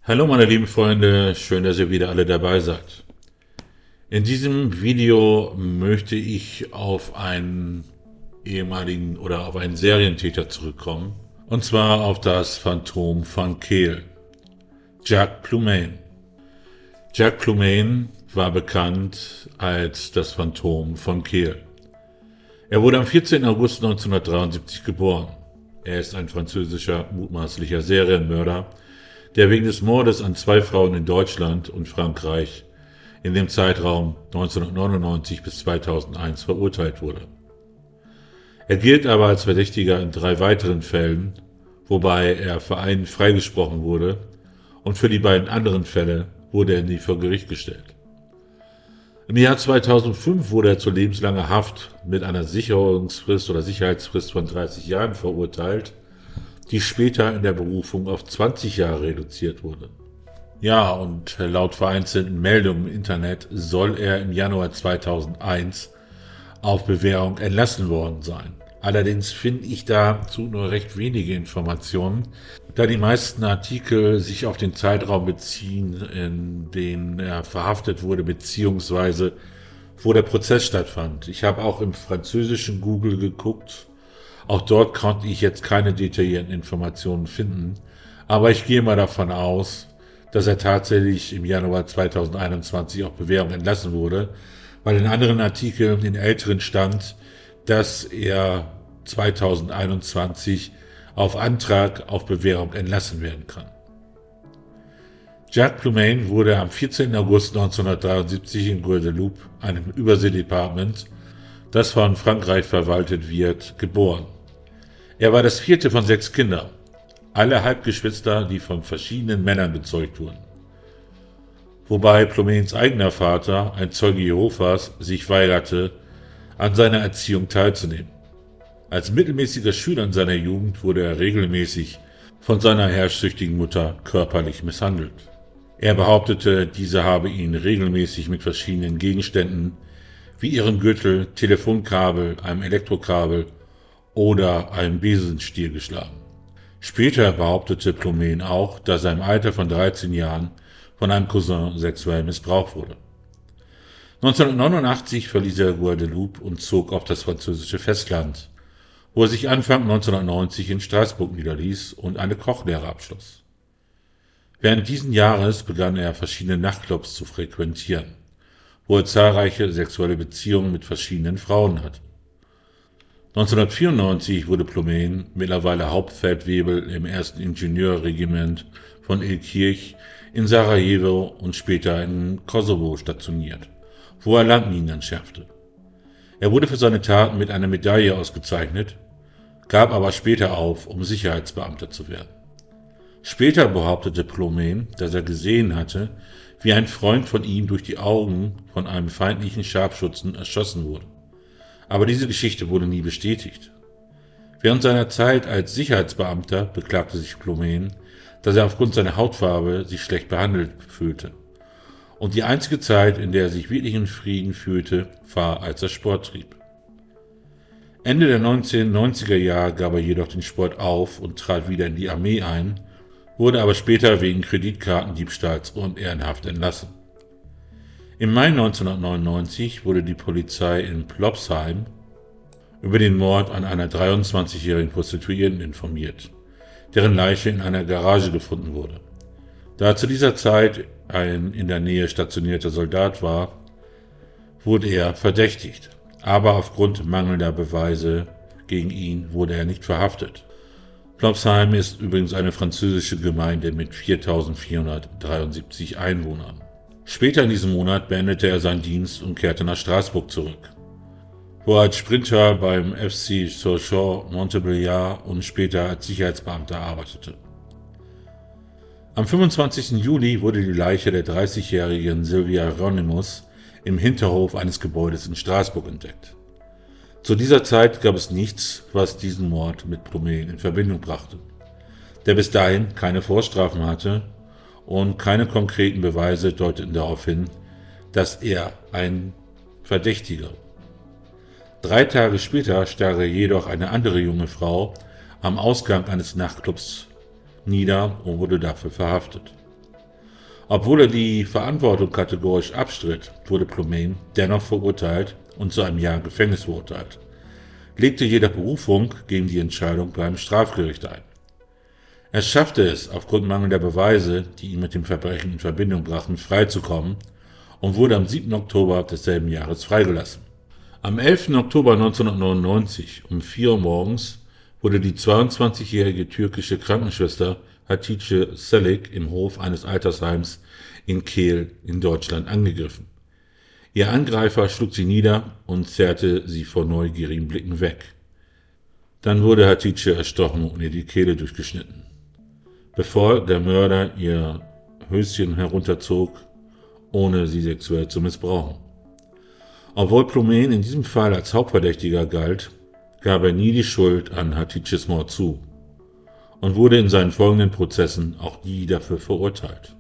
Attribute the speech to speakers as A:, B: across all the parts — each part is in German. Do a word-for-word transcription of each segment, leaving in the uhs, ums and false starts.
A: Hallo meine lieben Freunde, schön, dass ihr wieder alle dabei seid. In diesem Video möchte ich auf einen ehemaligen oder auf einen Serientäter zurückkommen. Und zwar auf das Phantom von Kehl, Jacques Plomain. Jacques Plomain war bekannt als das Phantom von Kehl. Er wurde am vierzehnten August neunzehnhundertdreiundsiebzig geboren. Er ist ein französischer mutmaßlicher Serienmörder, der wegen des Mordes an zwei Frauen in Deutschland und Frankreich in dem Zeitraum neunzehnhundertneunundneunzig bis zweitausendeins verurteilt wurde. Er gilt aber als Verdächtiger in drei weiteren Fällen, wobei er für einen freigesprochen wurde, und für die beiden anderen Fälle wurde er nie vor Gericht gestellt. Im Jahr zweitausendfünf wurde er zu lebenslanger Haft mit einer Sicherungsfrist oder Sicherheitsfrist von dreißig Jahren verurteilt, die später in der Berufung auf zwanzig Jahre reduziert wurde. Ja, und laut vereinzelten Meldungen im Internet soll er im Januar zweitausendeins auf Bewährung entlassen worden sein. Allerdings finde ich dazu nur recht wenige Informationen, da die meisten Artikel sich auf den Zeitraum beziehen, in dem er verhaftet wurde, beziehungsweise wo der Prozess stattfand. Ich habe auch im französischen Google geguckt. Auch dort konnte ich jetzt keine detaillierten Informationen finden, aber ich gehe mal davon aus, dass er tatsächlich im Januar zweitausendeinundzwanzig auf Bewährung entlassen wurde, weil in anderen Artikeln in älteren stand, dass er zweitausendeinundzwanzig auf Antrag auf Bewährung entlassen werden kann. Jacques Plomain wurde am vierzehnten August neunzehnhundertdreiundsiebzig in Guadeloupe, einem Überseedepartement, das von Frankreich verwaltet wird, geboren. Er war das vierte von sechs Kindern, alle Halbgeschwister, die von verschiedenen Männern bezeugt wurden. Wobei Plomains eigener Vater, ein Zeuge Jehovas, sich weigerte, an seiner Erziehung teilzunehmen. Als mittelmäßiger Schüler in seiner Jugend wurde er regelmäßig von seiner herrschsüchtigen Mutter körperlich misshandelt. Er behauptete, diese habe ihn regelmäßig mit verschiedenen Gegenständen wie ihrem Gürtel, Telefonkabel, einem Elektrokabel oder einem Besenstiel geschlagen. Später behauptete Plomain auch, dass er im Alter von dreizehn Jahren von einem Cousin sexuell missbraucht wurde. neunzehnhundertneunundachtzig verließ er Guadeloupe und zog auf das französische Festland, wo er sich Anfang neunzehnhundertneunzig in Straßburg niederließ und eine Kochlehre abschloss. Während dieses Jahres begann er verschiedene Nachtclubs zu frequentieren, wo er zahlreiche sexuelle Beziehungen mit verschiedenen Frauen hatte. neunzehnhundertvierundneunzig wurde Plomain, mittlerweile Hauptfeldwebel im ersten Ingenieurregiment von Ilkirch in Sarajevo und später in Kosovo stationiert, wo er Landminen entschärfte. Er wurde für seine Taten mit einer Medaille ausgezeichnet, gab aber später auf, um Sicherheitsbeamter zu werden. Später behauptete Plomain, dass er gesehen hatte, wie ein Freund von ihm durch die Augen von einem feindlichen Scharfschützen erschossen wurde. Aber diese Geschichte wurde nie bestätigt. Während seiner Zeit als Sicherheitsbeamter beklagte sich Plomain, dass er aufgrund seiner Hautfarbe sich schlecht behandelt fühlte. Und die einzige Zeit, in der er sich wirklich in Frieden fühlte, war, als er Sport trieb. Ende der neunzehnhundertneunziger Jahre gab er jedoch den Sport auf und trat wieder in die Armee ein, wurde aber später wegen Kreditkartendiebstahls unehrenhaft entlassen. Im Mai neunzehnhundertneunundneunzig wurde die Polizei in Plopsheim über den Mord an einer dreiundzwanzigjährigen Prostituierten informiert, deren Leiche in einer Garage gefunden wurde. Da zu dieser Zeit ein in der Nähe stationierter Soldat war, wurde er verdächtigt, aber aufgrund mangelnder Beweise gegen ihn wurde er nicht verhaftet. Plopsheim ist übrigens eine französische Gemeinde mit viertausendvierhundertdreiundsiebzig Einwohnern. Später in diesem Monat beendete er seinen Dienst und kehrte nach Straßburg zurück, wo er als Sprinter beim F C Sochaux-Montbéliard und später als Sicherheitsbeamter arbeitete. Am fünfundzwanzigsten Juli wurde die Leiche der dreißigjährigen Sylvia Hieronymus im Hinterhof eines Gebäudes in Straßburg entdeckt. Zu dieser Zeit gab es nichts, was diesen Mord mit Plomain in Verbindung brachte, der bis dahin keine Vorstrafen hatte, und keine konkreten Beweise deuteten darauf hin, dass er ein Verdächtiger war. Drei Tage später stach er jedoch eine andere junge Frau am Ausgang eines Nachtclubs nieder und wurde dafür verhaftet. Obwohl er die Verantwortung kategorisch abstritt, wurde Plomain dennoch verurteilt und zu einem Jahr Gefängnis verurteilt, legte jedoch Berufung gegen die Entscheidung beim Strafgericht ein. Er schaffte es, aufgrund mangelnder Beweise, die ihn mit dem Verbrechen in Verbindung brachten, freizukommen und wurde am siebten Oktober desselben Jahres freigelassen. Am elften Oktober neunzehnhundertneunundneunzig um vier Uhr morgens wurde die zweiundzwanzigjährige türkische Krankenschwester Hatice Çelik im Hof eines Altersheims in Kehl in Deutschland angegriffen. Ihr Angreifer schlug sie nieder und zerrte sie vor neugierigen Blicken weg. Dann wurde Hatice erstochen und ihr die Kehle durchgeschnitten. Bevor der Mörder ihr Höschen herunterzog, ohne sie sexuell zu missbrauchen. Obwohl Plomain in diesem Fall als Hauptverdächtiger galt, gab er nie die Schuld an Hatices Mord zu und wurde in seinen folgenden Prozessen auch nie dafür verurteilt.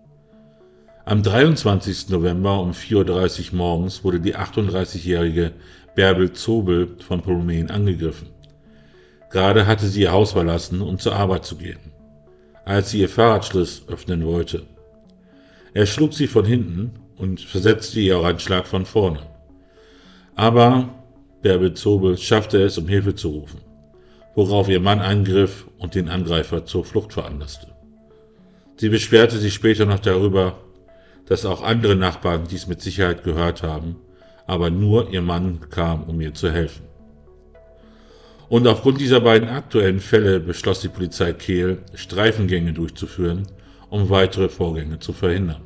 A: Am dreiundzwanzigsten November um vier Uhr dreißig morgens wurde die achtunddreißigjährige Bärbel Zobel von Plomain angegriffen. Gerade hatte sie ihr Haus verlassen, um zur Arbeit zu gehen, als sie ihr Fahrradschloss öffnen wollte. Er schlug sie von hinten und versetzte ihr auch einen Schlag von vorne. Aber Bärbel Zobel schaffte es, um Hilfe zu rufen, worauf ihr Mann eingriff und den Angreifer zur Flucht veranlasste. Sie beschwerte sich später noch darüber, dass auch andere Nachbarn dies mit Sicherheit gehört haben, aber nur ihr Mann kam, um ihr zu helfen. Und aufgrund dieser beiden aktuellen Fälle beschloss die Polizei Kehl, Streifengänge durchzuführen, um weitere Vorgänge zu verhindern.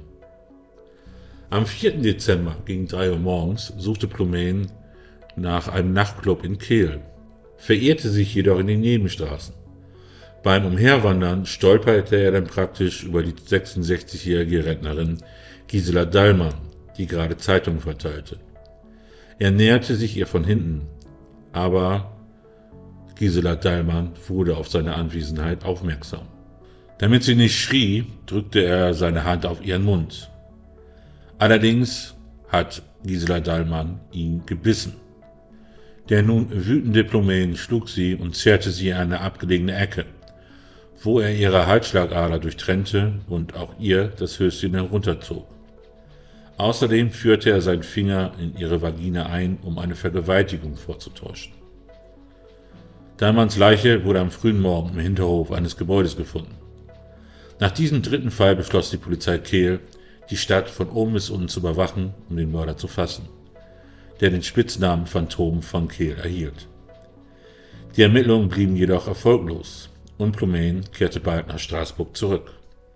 A: Am vierten Dezember gegen drei Uhr morgens suchte Plomain nach einem Nachtclub in Kehl, verirrte sich jedoch in den Nebenstraßen. Beim Umherwandern stolperte er dann praktisch über die sechsundsechzigjährige Rentnerin Gisela Dallmann, die gerade Zeitungen verteilte. Er näherte sich ihr von hinten, aber Gisela Dallmann wurde auf seine Anwesenheit aufmerksam. Damit sie nicht schrie, drückte er seine Hand auf ihren Mund. Allerdings hat Gisela Dallmann ihn gebissen. Der nun wütende Plomain schlug sie und zerrte sie in eine abgelegene Ecke, wo er ihre Halsschlagader durchtrennte und auch ihr das Höschen herunterzog. Außerdem führte er seinen Finger in ihre Vagina ein, um eine Vergewaltigung vorzutäuschen. Dallmanns Leiche wurde am frühen Morgen im Hinterhof eines Gebäudes gefunden. Nach diesem dritten Fall beschloss die Polizei Kehl, die Stadt von oben bis unten zu überwachen, um den Mörder zu fassen, der den Spitznamen Phantom von Kehl erhielt. Die Ermittlungen blieben jedoch erfolglos und Plomain kehrte bald nach Straßburg zurück.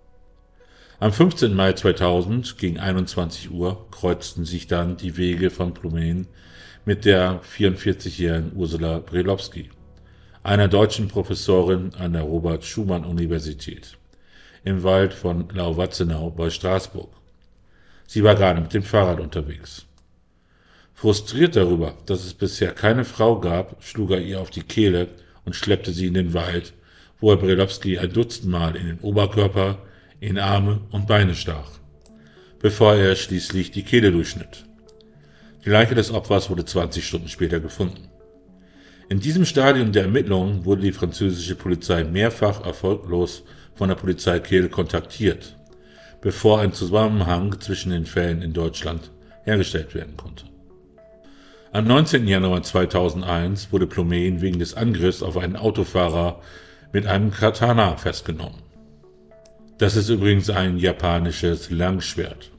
A: Am fünfzehnten Mai zweitausend gegen einundzwanzig Uhr kreuzten sich dann die Wege von Plomain mit der vierundvierzigjährigen Ursula Brelowski, einer deutschen Professorin an der Robert-Schumann-Universität im Wald von Lau-Watzenau bei Straßburg. Sie war gerade mit dem Fahrrad unterwegs. Frustriert darüber, dass es bisher keine Frau gab, schlug er ihr auf die Kehle und schleppte sie in den Wald, wo er Brelowski ein Dutzend Mal in den Oberkörper, in Arme und Beine stach, bevor er schließlich die Kehle durchschnitt. Die Leiche des Opfers wurde zwanzig Stunden später gefunden. In diesem Stadium der Ermittlungen wurde die französische Polizei mehrfach erfolglos von der Polizei Kehl kontaktiert, bevor ein Zusammenhang zwischen den Fällen in Deutschland hergestellt werden konnte. Am neunzehnten Januar zweitausendeins wurde Plomain wegen des Angriffs auf einen Autofahrer mit einem Katana festgenommen. Das ist übrigens ein japanisches Langschwert.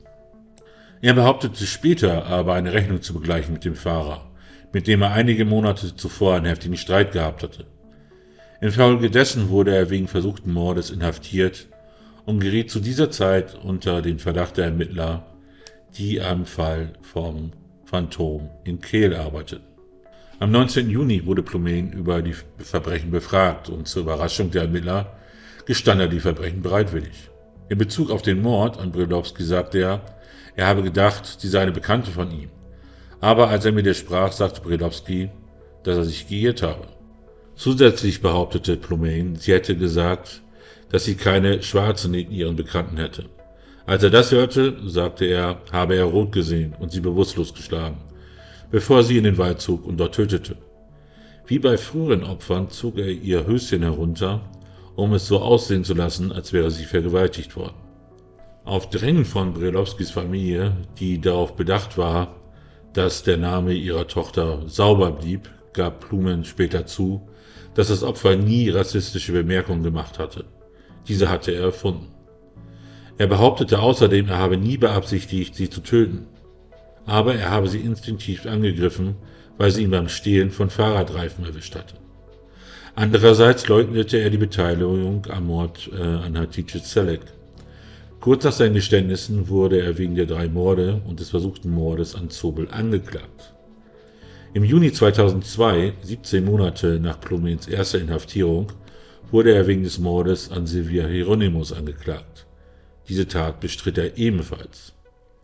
A: Er behauptete später aber eine Rechnung zu begleichen mit dem Fahrer, mit dem er einige Monate zuvor einen heftigen Streit gehabt hatte. Infolgedessen wurde er wegen versuchten Mordes inhaftiert und geriet zu dieser Zeit unter den Verdacht der Ermittler, die am Fall vom Phantom in Kehl arbeiteten. Am neunzehnten Juni wurde Plomain über die Verbrechen befragt und zur Überraschung der Ermittler gestand er die Verbrechen bereitwillig. In Bezug auf den Mord an Brelowski sagte er, er habe gedacht, sie sei eine Bekannte von ihm. Aber als er mit ihr sprach, sagte Brelowski, dass er sich geirrt habe. Zusätzlich behauptete Plomain, sie hätte gesagt, dass sie keine Schwarzen in ihren Bekannten hätte. Als er das hörte, sagte er, habe er rot gesehen und sie bewusstlos geschlagen, bevor sie in den Wald zog und dort tötete. Wie bei früheren Opfern zog er ihr Höschen herunter, um es so aussehen zu lassen, als wäre sie vergewaltigt worden. Auf Drängen von Brylowskis Familie, die darauf bedacht war, dass der Name ihrer Tochter sauber blieb, gab Plumen später zu, dass das Opfer nie rassistische Bemerkungen gemacht hatte. Diese hatte er erfunden. Er behauptete außerdem, er habe nie beabsichtigt, sie zu töten. Aber er habe sie instinktiv angegriffen, weil sie ihn beim Stehlen von Fahrradreifen erwischt hatte. Andererseits leugnete er die Beteiligung am Mord äh, an Hatice Selek. Kurz nach seinen Geständnissen wurde er wegen der drei Morde und des versuchten Mordes an Zobel angeklagt. Im Juni zweitausendzwei, siebzehn Monate nach Plumens erster Inhaftierung, wurde er wegen des Mordes an Silvia Hieronymus angeklagt. Diese Tat bestritt er ebenfalls.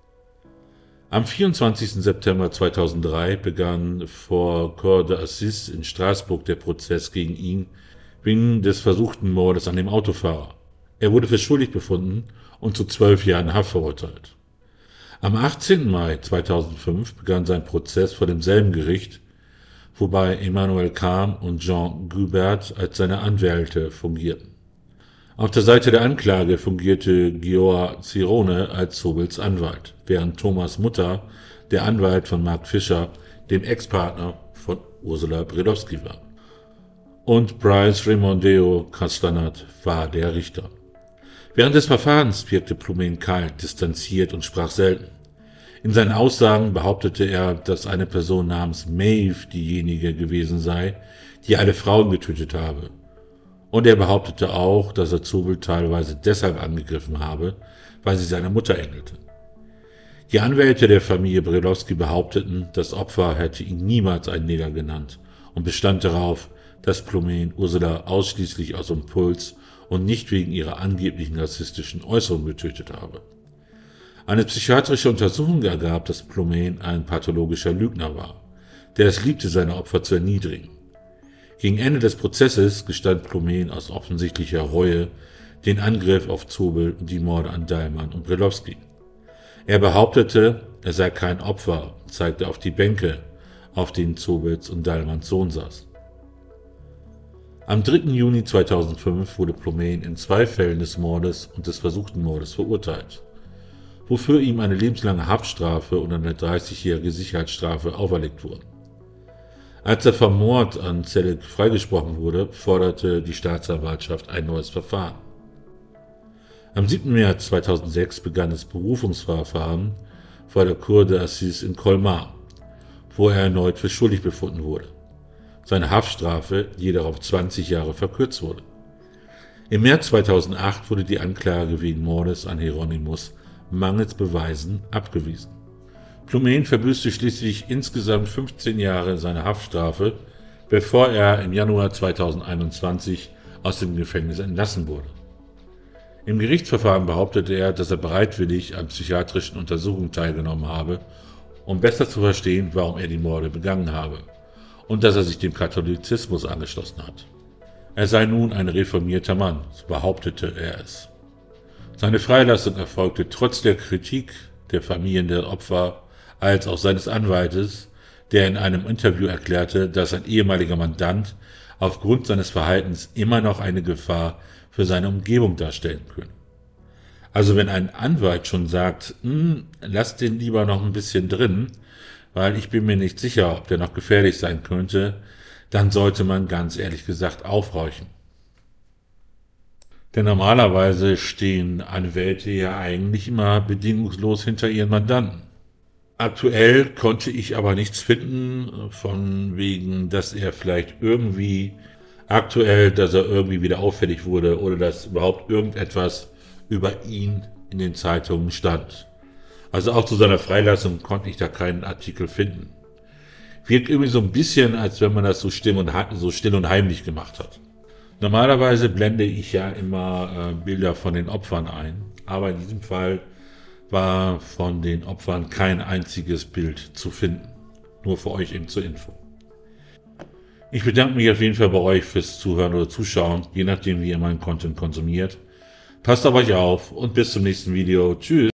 A: Am vierundzwanzigsten September zweitausenddrei begann vor Cour d'Assises in Straßburg der Prozess gegen ihn wegen des versuchten Mordes an dem Autofahrer. Er wurde für schuldig befunden und zu zwölf Jahren Haft verurteilt. Am achtzehnten Mai zweitausendfünf begann sein Prozess vor demselben Gericht, wobei Emmanuel Kahn und Jean Gubert als seine Anwälte fungierten. Auf der Seite der Anklage fungierte Gioa Cirone als Zobels Anwalt, während Thomas Mutter, der Anwalt von Mark Fischer, dem Ex-Partner von Ursula Brylowski war. Und Bryce Raymondeo Castanat war der Richter. Während des Verfahrens wirkte Plumen kalt, distanziert und sprach selten. In seinen Aussagen behauptete er, dass eine Person namens Maeve diejenige gewesen sei, die alle Frauen getötet habe. Und er behauptete auch, dass er Zobel teilweise deshalb angegriffen habe, weil sie seine Mutter ähnelte. Die Anwälte der Familie Brylowski behaupteten, das Opfer hätte ihn niemals einen Neger genannt und bestand darauf, dass Plumen Ursula ausschließlich aus Impuls und nicht wegen ihrer angeblichen rassistischen Äußerungen getötet habe. Eine psychiatrische Untersuchung ergab, dass Plumen ein pathologischer Lügner war, der es liebte, seine Opfer zu erniedrigen. Gegen Ende des Prozesses gestand Plumen aus offensichtlicher Reue den Angriff auf Zobel und die Morde an Dallmann und Brylowski. Er behauptete, er sei kein Opfer und zeigte auf die Bänke, auf denen Zobels und Dallmanns Sohn saß. Am dritten Juni zweitausendfünf wurde Plumen in zwei Fällen des Mordes und des versuchten Mordes verurteilt, wofür ihm eine lebenslange Haftstrafe und eine dreißigjährige Sicherheitsstrafe auferlegt wurden. Als er vom Mord an Selek freigesprochen wurde, forderte die Staatsanwaltschaft ein neues Verfahren. Am siebten März zweitausendsechs begann das Berufungsverfahren vor der Cour d'Assises in Colmar, wo er erneut für schuldig befunden wurde. Seine Haftstrafe jedoch auf zwanzig Jahre verkürzt wurde. Im März zweitausendacht wurde die Anklage wegen Mordes an Hieronymus mangels Beweisen abgewiesen. Plumen verbüßte schließlich insgesamt fünfzehn Jahre seine Haftstrafe, bevor er im Januar zweitausendeinundzwanzig aus dem Gefängnis entlassen wurde. Im Gerichtsverfahren behauptete er, dass er bereitwillig an psychiatrischen Untersuchungen teilgenommen habe, um besser zu verstehen, warum er die Morde begangen habe, und dass er sich dem Katholizismus angeschlossen hat. Er sei nun ein reformierter Mann, so behauptete er es. Seine Freilassung erfolgte trotz der Kritik der Familien der Opfer als auch seines Anwaltes, der in einem Interview erklärte, dass ein ehemaliger Mandant aufgrund seines Verhaltens immer noch eine Gefahr für seine Umgebung darstellen könne. Also wenn ein Anwalt schon sagt, lass den lieber noch ein bisschen drin, weil ich bin mir nicht sicher, ob der noch gefährlich sein könnte, dann sollte man ganz ehrlich gesagt aufhorchen. Denn normalerweise stehen Anwälte ja eigentlich immer bedingungslos hinter ihren Mandanten. Aktuell konnte ich aber nichts finden, von wegen, dass er vielleicht irgendwie aktuell, dass er irgendwie wieder auffällig wurde oder dass überhaupt irgendetwas über ihn in den Zeitungen stand. Also auch zu seiner Freilassung konnte ich da keinen Artikel finden. Wirkt irgendwie so ein bisschen, als wenn man das so still und, so still und heimlich gemacht hat. Normalerweise blende ich ja immer äh, Bilder von den Opfern ein, aber in diesem Fall war von den Opfern kein einziges Bild zu finden. Nur für euch eben zur Info. Ich bedanke mich auf jeden Fall bei euch fürs Zuhören oder Zuschauen, je nachdem wie ihr meinen Content konsumiert. Passt auf euch auf und bis zum nächsten Video. Tschüss!